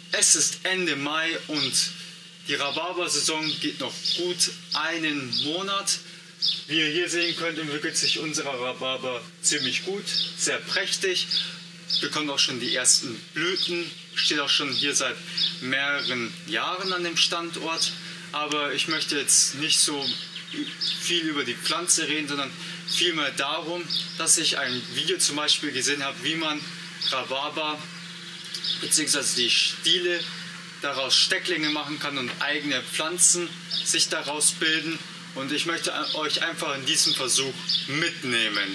Es ist Ende Mai und die Rhabarbersaison geht noch gut einen Monat. Wie ihr hier sehen könnt, entwickelt sich unser Rhabarber ziemlich gut, sehr prächtig, bekommt auch schon die ersten Blüten, steht auch schon hier seit mehreren Jahren an dem Standort. Aber ich möchte jetzt nicht so viel über die Pflanze reden, sondern vielmehr darum, dass ich ein Video zum Beispiel gesehen habe, wie man Rhabarber bzw. die Stiele daraus Stecklinge machen kann und eigene Pflanzen sich daraus bilden. Und ich möchte euch einfach in diesem Versuch mitnehmen.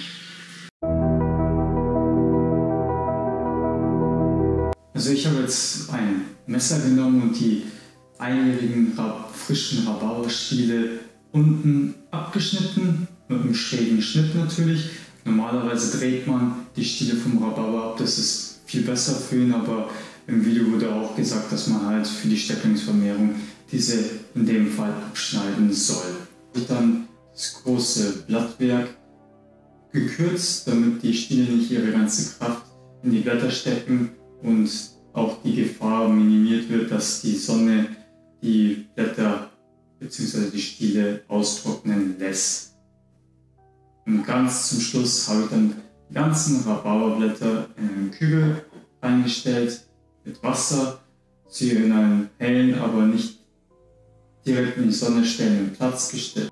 Also ich habe jetzt ein Messer genommen und die einjährigen frischen Rhabarberstiele unten abgeschnitten, mit einem schrägen Schnitt natürlich. Normalerweise dreht man die Stiele vom Rhabarber ab, das ist viel besser für ihn, aber im Video wurde auch gesagt, dass man halt für die Stecklingsvermehrung diese in dem Fall abschneiden soll. Und dann das große Blattwerk gekürzt, damit die Stiele nicht ihre ganze Kraft in die Blätter stecken und auch die Gefahr minimiert wird, dass die Sonne die Blätter bzw. die Stiele austrocknen lässt. Und ganz zum Schluss habe ich dann die ganzen Rhabarberblätter in einen Kübel reingestellt mit Wasser, sie in einen hellen, aber nicht direkt in die Sonne stellenden Platz gestellt.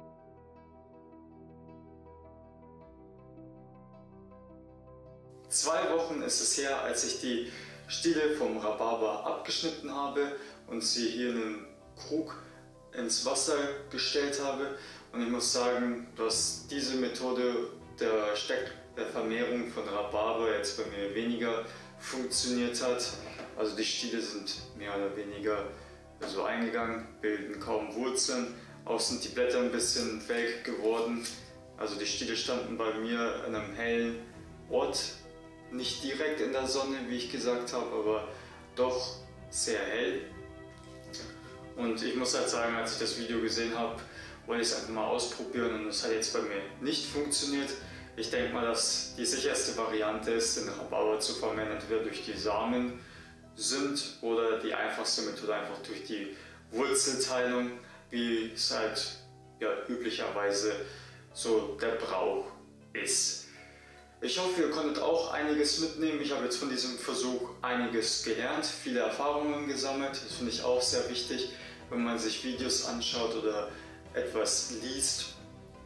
Zwei Wochen ist es her, als ich die Stiele vom Rhabarber abgeschnitten habe und sie hier in einen Krug ins Wasser gestellt habe. Und ich muss sagen, dass diese Methode der Vermehrung von Rhabarber jetzt bei mir weniger funktioniert hat. Also die Stiele sind mehr oder weniger so eingegangen, bilden kaum Wurzeln. Auch sind die Blätter ein bisschen welk geworden. Also die Stiele standen bei mir an einem hellen Ort, nicht direkt in der Sonne, wie ich gesagt habe, aber doch sehr hell. Und ich muss halt sagen, als ich das Video gesehen habe, wollte ich es einfach mal ausprobieren und es hat jetzt bei mir nicht funktioniert. Ich denke mal, dass die sicherste Variante ist, den Rhabarber zu vermehren, entweder durch die Samen sind oder die einfachste Methode einfach durch die Wurzelteilung, wie es halt üblicherweise so der Brauch ist. Ich hoffe, ihr konntet auch einiges mitnehmen. Ich habe jetzt von diesem Versuch einiges gelernt, viele Erfahrungen gesammelt. Das finde ich auch sehr wichtig, wenn man sich Videos anschaut oder etwas liest.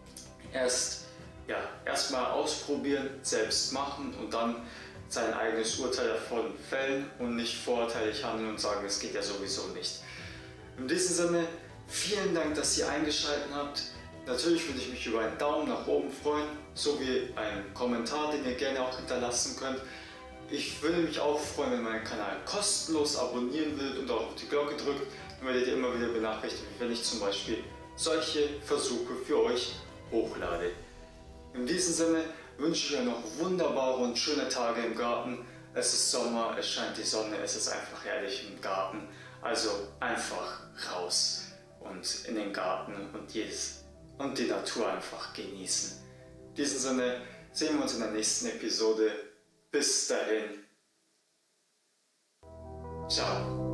Erstmal ausprobieren, selbst machen und dann sein eigenes Urteil davon fällen und nicht vorurteilig handeln und sagen, es geht ja sowieso nicht. In diesem Sinne, vielen Dank, dass ihr eingeschaltet habt. Natürlich würde ich mich über einen Daumen nach oben freuen, sowie einen Kommentar, den ihr gerne auch hinterlassen könnt. Ich würde mich auch freuen, wenn ihr meinen Kanal kostenlos abonnieren würdet und auch auf die Glocke drückt, dann werdet ihr immer wieder benachrichtigt, wenn ich zum Beispiel solche Versuche für euch hochlade. In diesem Sinne wünsche ich euch noch wunderbare und schöne Tage im Garten. Es ist Sommer, es scheint die Sonne, es ist einfach herrlich im Garten. Also einfach raus und in den Garten und die Natur einfach genießen. In diesem Sinne sehen wir uns in der nächsten Episode. Bis dahin. Ciao.